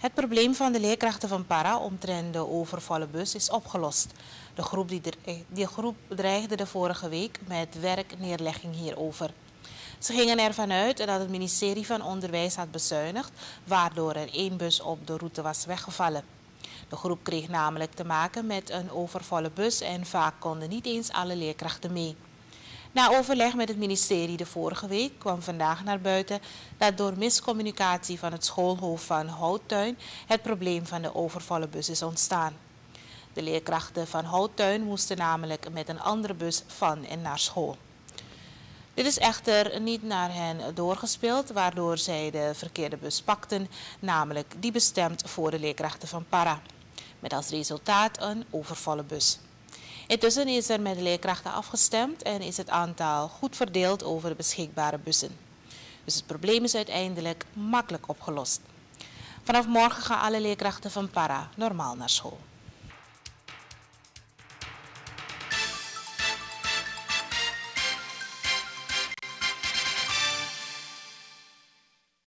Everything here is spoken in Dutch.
Het probleem van de leerkrachten van Para omtrent de overvolle bus is opgelost. De groep dreigde de vorige week met werkneerlegging hierover. Ze gingen ervan uit dat het ministerie van Onderwijs had bezuinigd, waardoor er 1 bus op de route was weggevallen. De groep kreeg namelijk te maken met een overvolle bus en vaak konden niet eens alle leerkrachten mee. Na overleg met het ministerie de vorige week kwam vandaag naar buiten dat door miscommunicatie van het schoolhoofd van Houttuin het probleem van de overvolle bus is ontstaan. De leerkrachten van Houttuin moesten namelijk met een andere bus van en naar school. Dit is echter niet naar hen doorgespeeld, waardoor zij de verkeerde bus pakten, namelijk die bestemd voor de leerkrachten van Para. Met als resultaat een overvolle bus. Intussen is er met de leerkrachten afgestemd en is het aantal goed verdeeld over de beschikbare bussen. Dus het probleem is uiteindelijk makkelijk opgelost. Vanaf morgen gaan alle leerkrachten van Para normaal naar school.